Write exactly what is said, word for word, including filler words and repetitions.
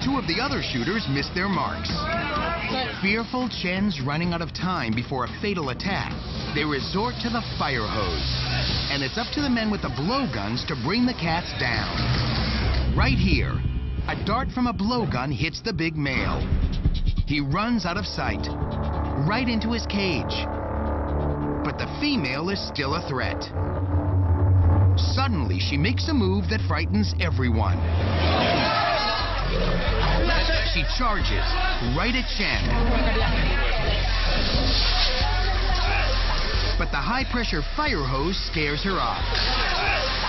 two of the other shooters miss their marks. Fearful Chen's running out of time before a fatal attack. They resort to the fire hose. And it's up to the men with the blowguns to bring the cats down. Right here, a dart from a blowgun hits the big male. He runs out of sight, right into his cage. But the female is still a threat. Suddenly, she makes a move that frightens everyone. She charges right at Chen. But the high-pressure fire hose scares her off.